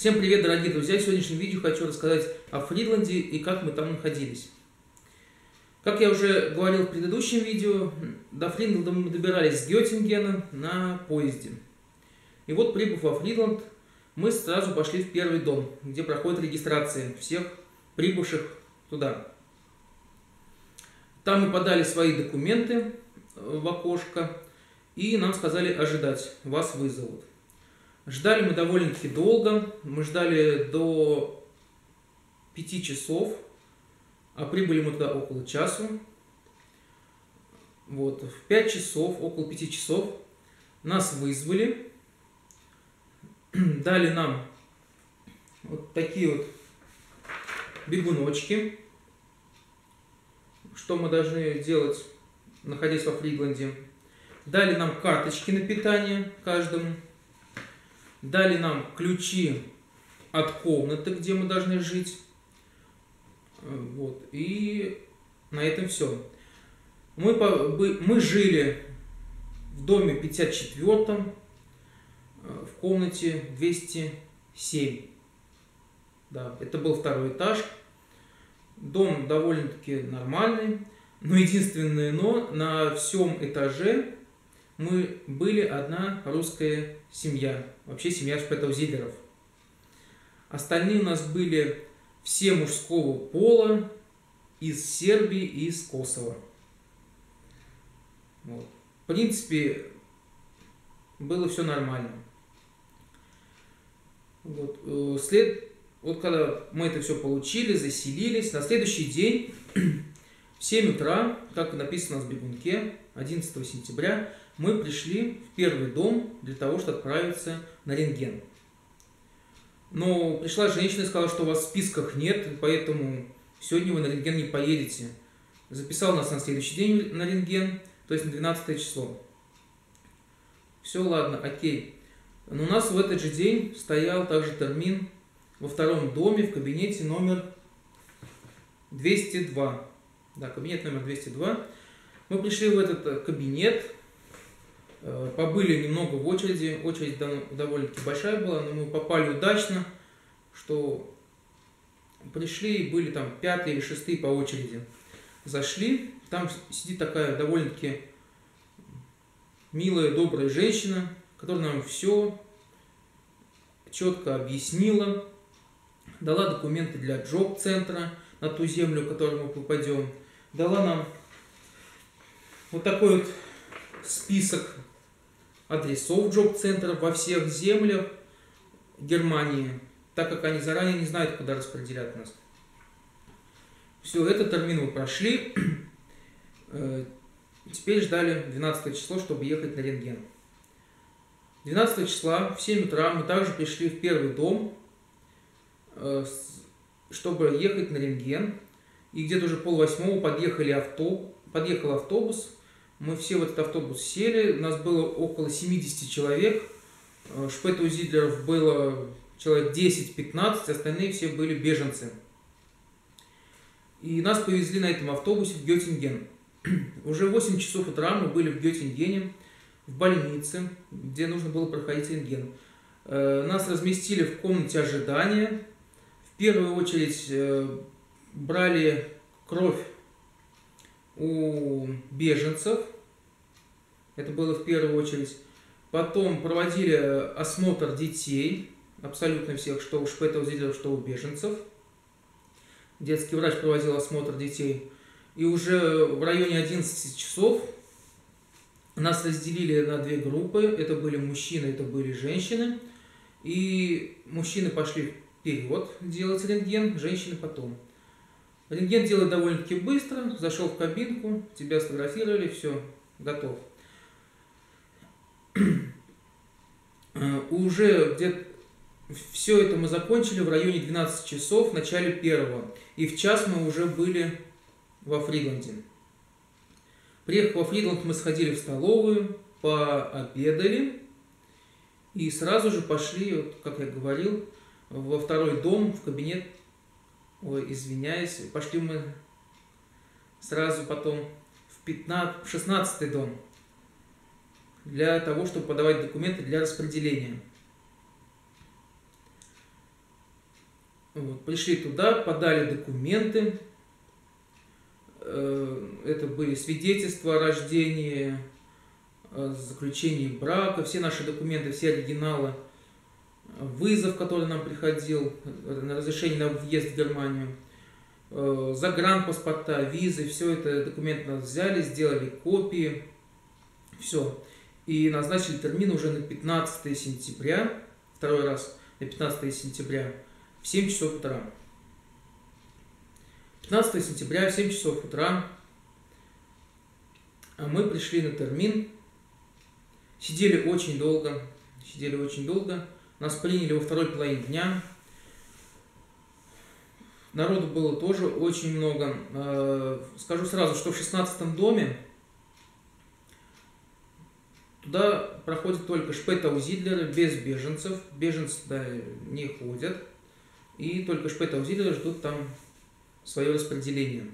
Всем привет, дорогие друзья! В сегодняшнем видео хочу рассказать о Фридланде и как мы там находились. Как я уже говорил в предыдущем видео, до Фридланда мы добирались с Геттингена на поезде. И вот, прибыв во Фридланд, мы сразу пошли в первый дом, где проходит регистрация всех прибывших туда. Там мы подали свои документы в окошко, и нам сказали ожидать, вас вызовут. Ждали мы довольно-таки долго, мы ждали до 5 часов, а прибыли мы туда около часу. Вот, в 5 часов, около 5 часов нас вызвали, дали нам вот такие вот бегуночки, что мы должны делать, находясь во Фридланде. Дали нам карточки на питание каждому. Дали нам ключи от комнаты, где мы должны жить. Вот. И на этом все. Мы жили в доме 54-м, в комнате 207. Да, это был второй этаж. Дом довольно-таки нормальный. Но единственное но, на всем этаже мы были одна русская семья. Вообще семья Шпетов-Зидлеров. Остальные у нас были все мужского пола, из Сербии и из Косово. Вот. В принципе, было все нормально. Вот. Вот когда мы это все получили, заселились, на следующий день в 7 утра, как написано в бегунке, 11 сентября, мы пришли в первый дом для того, чтобы отправиться на рентген. Но пришла женщина и сказала, что у вас в списках нет, поэтому сегодня вы на рентген не поедете. Записал нас на следующий день на рентген, то есть на 12 число. Все, ладно, окей. Но у нас в этот же день стоял также термин во втором доме в кабинете номер 202. Да, кабинет номер 202. Мы пришли в этот кабинет, побыли немного в очереди. Очередь довольно-таки большая была, но мы попали удачно, что пришли и были там 5-е или 6-е по очереди. Зашли, там сидит такая довольно-таки милая, добрая женщина, которая нам все четко объяснила, дала документы для джоб-центра на ту землю, в которую мы попадем, дала нам вот такой вот список адресов джоб-центров во всех землях Германии, так как они заранее не знают, куда распределят нас. Все, этот термин мы прошли. Теперь ждали 12 число, чтобы ехать на рентген. 12 числа в 7 утра мы также пришли в первый дом, чтобы ехать на рентген. И где-то уже 7:30 подъехал автобус. Мы все в этот автобус сели. У нас было около 70 человек. Шпетов-Зидлеров было человек 10-15, остальные все были беженцы. И нас повезли на этом автобусе в Геттинген. Уже в 8 часов утра мы были в Геттингене, в больнице, где нужно было проходить рентген. Нас разместили в комнате ожидания. В первую очередь брали кровь у беженцев. Это было в первую очередь. Потом проводили осмотр детей, абсолютно всех, что у Шпетов-Зидлеров, что у беженцев. Детский врач проводил осмотр детей. И уже в районе 11 часов нас разделили на две группы. Это были мужчины, это были женщины. И мужчины пошли вперед делать рентген, женщины потом. Рентген делать довольно-таки быстро. Зашел в кабинку, тебя сфотографировали, все, готов. Уже где-то все это мы закончили в районе 12 часов, в начале первого. И в час мы уже были во Фридланде. Приехав во Фридланд, мы сходили в столовую, пообедали. И сразу же пошли, вот, как я говорил, во второй дом, в кабинет. Ой, извиняюсь, пошли мы сразу потом в 16-й дом, для того, чтобы подавать документы для распределения. Вот, пришли туда, подали документы. Это были свидетельства о рождении, о заключении брака, все наши документы, все оригиналы, вызов, который нам приходил, на разрешение на въезд в Германию, загранпаспорта, визы, все это документы нас взяли, сделали копии, все. И назначили термин уже на 15 сентября, второй раз на 15 сентября в 7 часов утра. 15 сентября в 7 часов утра мы пришли на термин, сидели очень долго, нас приняли во второй половине дня, народу было тоже очень много. Скажу сразу, что в 16-м доме туда проходят только шпетаузидлеры без беженцев, беженцы туда не ходят, и только шпетаузидлеры ждут там свое распределение.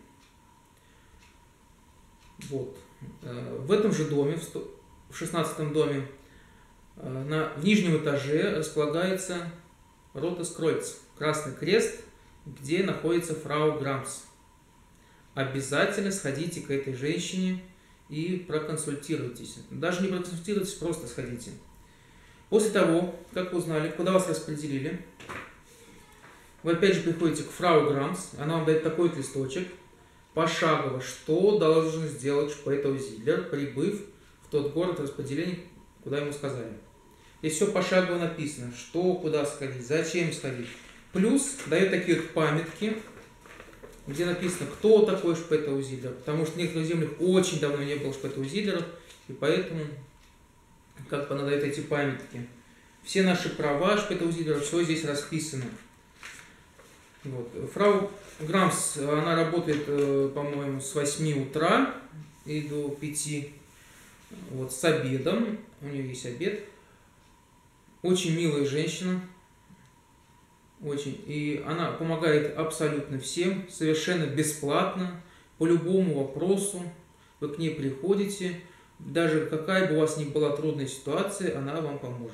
Вот. В этом же доме, в 16-м доме, в нижнем этаже располагается Ротес Кройц, Красный Крест, где находится фрау Грамс. Обязательно сходите к этой женщине и проконсультируйтесь. Даже не проконсультируйтесь, просто сходите. После того, как вы узнали, куда вас распределили, вы опять же приходите к фрау Грамс, она вам дает такой листочек, пошагово, что должен сделать шпетаузидлер, прибыв в тот город распределения, куда ему сказали. Здесь все пошагово написано, что, куда сходить, зачем сходить. Плюс дает такие вот памятки, где написано, кто такой шпетаузидлер, потому что в некоторых землях очень давно не было шпетаузидлеров, и поэтому как бы она дает эти памятки. Все наши права шпетаузидлеров, все здесь расписано. Вот. Фрау Грамс, она работает, по-моему, с 8 утра и до 5, вот, с обедом, у нее есть обед. Очень милая женщина, очень, и она помогает абсолютно всем, совершенно бесплатно, по любому вопросу вы к ней приходите, даже какая бы у вас ни была трудная ситуация, она вам поможет.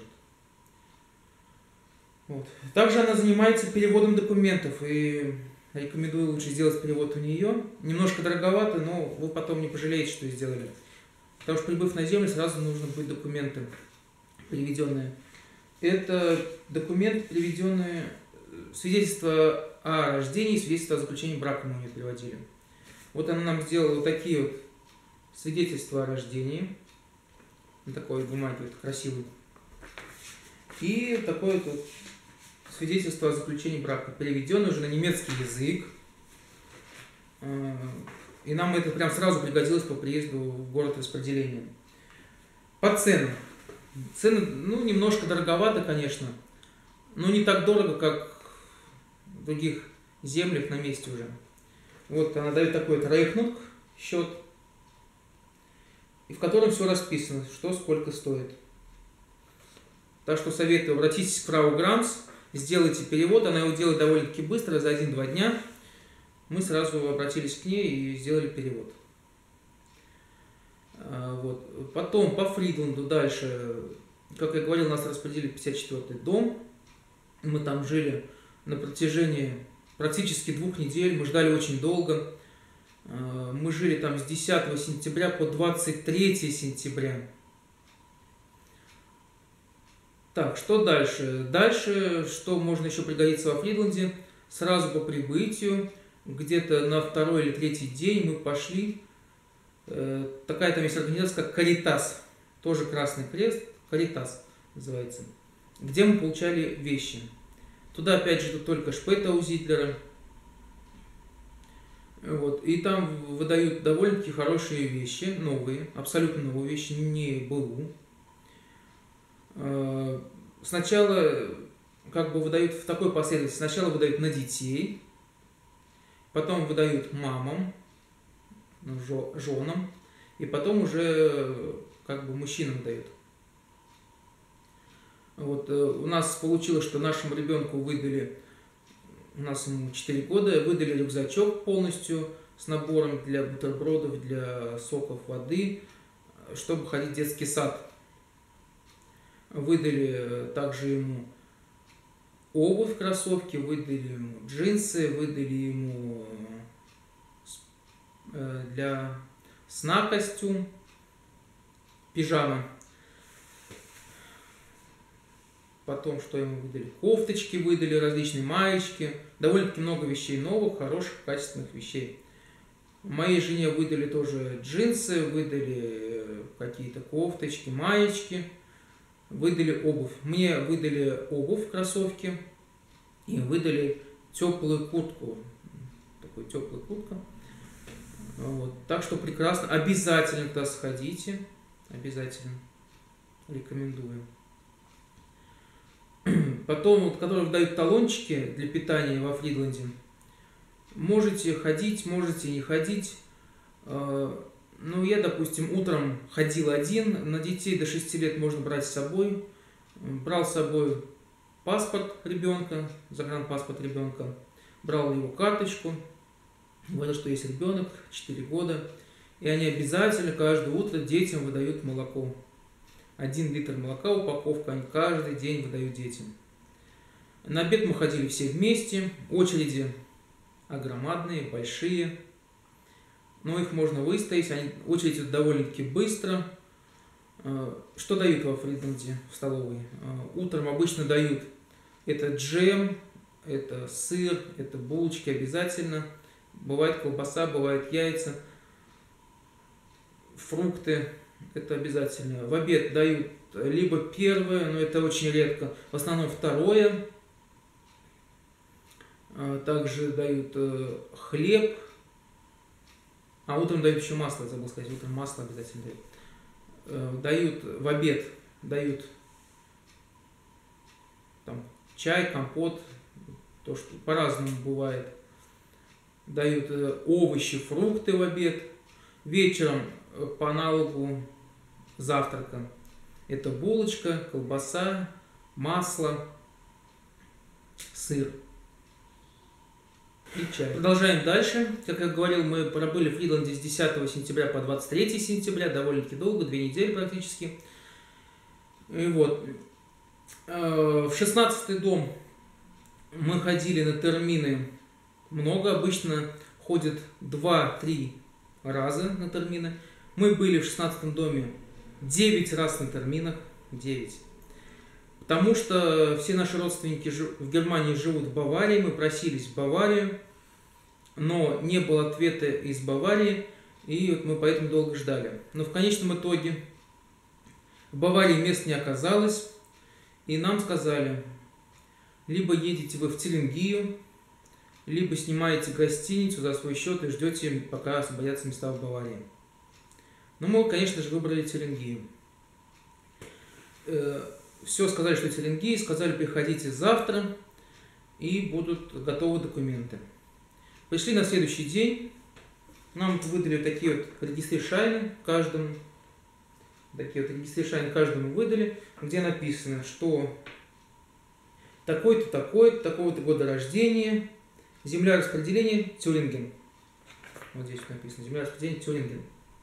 Вот. Также она занимается переводом документов, и рекомендую лучше сделать перевод у нее. Немножко дороговато, но вы потом не пожалеете, что сделали. Потому что, прибыв на землю, сразу нужно будет документы переведенные. Это документ, переведенные, свидетельство о рождении, свидетельство о заключении брака мы у нее переводили. Вот она нам сделала вот такие вот свидетельства о рождении. На такой бумаге вот красивый. И такое вот свидетельство о заключении брака, переведенное уже на немецкий язык. И нам это прям сразу пригодилось по приезду в город распределения. По ценам. Цены, ну, немножко дороговато, конечно, но не так дорого, как в других землях на месте уже. Вот она дает такой вот рейхнунг, счет, и в котором все расписано, что сколько стоит. Так что советую, обратитесь к фрау Грамс, сделайте перевод, она его делает довольно-таки быстро, за 1-2 дня. Мы сразу обратились к ней и сделали перевод. Вот. Потом по Фридланду дальше, как я говорил, нас распределили в 54-й дом. Мы там жили на протяжении практически 2 недель, мы ждали очень долго. Мы жили там с 10 сентября по 23 сентября. Так, что дальше? Дальше, что можно еще пригодиться во Фридланде, сразу по прибытию, где-то на 2-й или 3-й день мы пошли. Такая там есть организация, как Каритас, тоже Красный Крест, Каритас называется, где мы получали вещи. Туда опять же только шпетаузидлеры. Вот. И там выдают довольно-таки хорошие вещи, новые, абсолютно новые вещи, не БУ. Сначала как бы выдают в такой последовательности. Сначала выдают на детей, потом выдают мамам, женам, и потом уже как бы мужчинам дают. Вот, у нас получилось, что нашему ребенку выдали, у нас ему 4 года, выдали рюкзачок полностью с набором для бутербродов, для соков, воды, чтобы ходить в детский сад. Выдали также ему обувь, кроссовки, выдали ему джинсы, выдали ему для сна костюм, пижама. Потом, что ему выдали? Кофточки выдали, различные маечки. Довольно-таки много вещей новых, хороших, качественных вещей. Моей жене выдали тоже джинсы, выдали какие-то кофточки, маечки. Выдали обувь. Мне выдали обувь, кроссовки. И выдали теплую куртку. Такую теплую куртку. Вот. Так что прекрасно. Обязательно туда сходите. Обязательно. Рекомендую. Потом, вот, которые дают талончики для питания во Фридланде, можете ходить, можете не ходить. Ну, я, допустим, утром ходил один, на детей до 6 лет можно брать с собой. Брал с собой паспорт ребенка, загранпаспорт ребенка, брал его карточку, говорил, что есть ребенок, 4 года, и они обязательно каждое утро детям выдают молоко. 1 литр молока, упаковка, они каждый день выдают детям. На обед мы ходили все вместе, очереди огромадные, большие, но их можно выстоять, очередь идет довольно-таки быстро. Что дают во Фридланде в столовой? Утром обычно дают это джем, это сыр, это булочки обязательно, бывает колбаса, бывает яйца, фрукты. Это обязательно. В обед дают либо первое, но это очень редко, в основном второе. Также дают хлеб. А утром дают еще масло, забыл сказать, утром масло обязательно дают. Дают в обед, дают там чай, компот, то, что по-разному бывает. Дают овощи, фрукты в обед. Вечером по аналогу завтрака. Это булочка, колбаса, масло, сыр и чай. Продолжаем дальше. Как я говорил, мы пробыли в Фридланде с 10 сентября по 23 сентября, довольно-таки долго, 2 недели практически. И вот. В 16-й дом мы ходили на термины много, обычно ходят 2-3 раза на термины. Мы были в 16-м доме 9 раз на терминах, 9. Потому что все наши родственники в Германии живут в Баварии, мы просились в Баварию, но не было ответа из Баварии, и вот мы поэтому долго ждали. Но в конечном итоге в Баварии мест не оказалось, и нам сказали, либо едете вы в Тюрингию, либо снимаете гостиницу за свой счет и ждете, пока освободятся места в Баварии. Но мы, конечно же, выбрали Тюрингию. Все сказали, что Тюрингия, сказали, приходите завтра, и будут готовы документы. Пришли на следующий день, нам выдали такие вот регистришайны каждому, выдали, где написано, что такой-то, такой-то, такого-то года рождения, земля распределения Тюринген. Вот здесь написано, земля распределения Тюринген.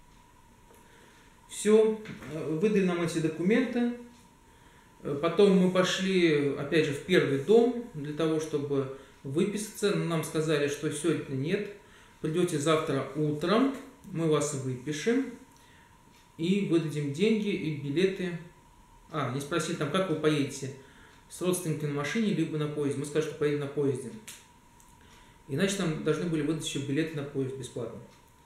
Все, выдали нам эти документы. Потом мы пошли, опять же, в первый дом для того, чтобы выписаться. Нам сказали, что сегодня нет. Придете завтра утром, мы вас выпишем и выдадим деньги и билеты. Не спросили там, как вы поедете, с родственниками на машине, либо на поезде. Мы сказали, что поедем на поезде. Иначе нам должны были выдать еще билеты на поезд бесплатно.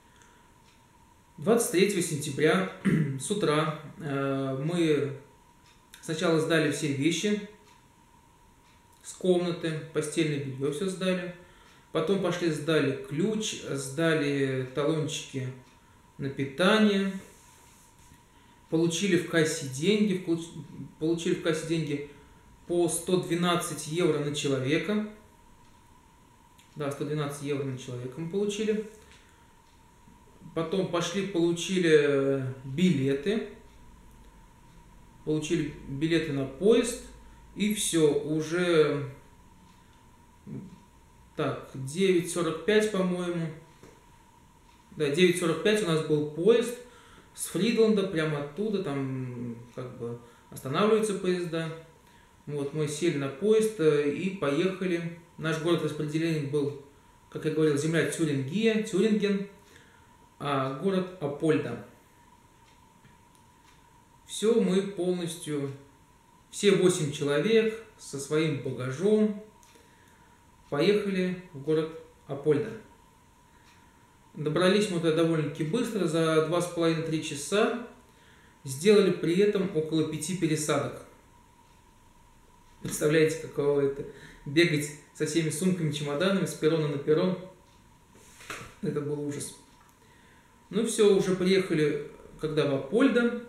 23 сентября с утра мы сначала сдали все вещи с комнаты, постельное белье все сдали. Потом пошли, сдали ключ, сдали талончики на питание. Получили в кассе деньги. Получили в кассе деньги по 112 евро на человека. Да, 112 евро на человека мы получили. Потом пошли, получили билеты. Получили билеты на поезд. И все, уже так, 9:45, по-моему. Да, 9:45 у нас был поезд с Фридланда, прямо оттуда, там как бы останавливаются поезда. Вот, мы сели на поезд и поехали. Наш город распределения был, как я говорил, земля Тюринген, а город Апольда. Все, мы полностью, все 8 человек со своим багажом поехали в город Апольда. Добрались мы туда довольно-таки быстро, за 2,5-3 часа. Сделали при этом около 5 пересадок. Представляете, каково это? Бегать со всеми сумками, чемоданами, с перрона на перрон. Это был ужас. Ну все, уже приехали, когда в Апольда.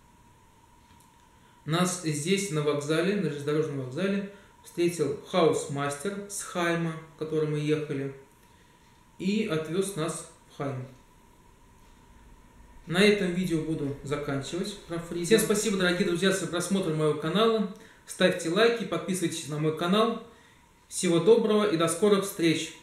Нас здесь на вокзале, на железнодорожном вокзале, встретил хаус-мастер с Хайма, в котором мы ехали, и отвез нас в Хайм. На этом видео буду заканчивать про Фриза. Всем спасибо, дорогие друзья, за просмотр моего канала. Ставьте лайки, подписывайтесь на мой канал. Всего доброго и до скорых встреч!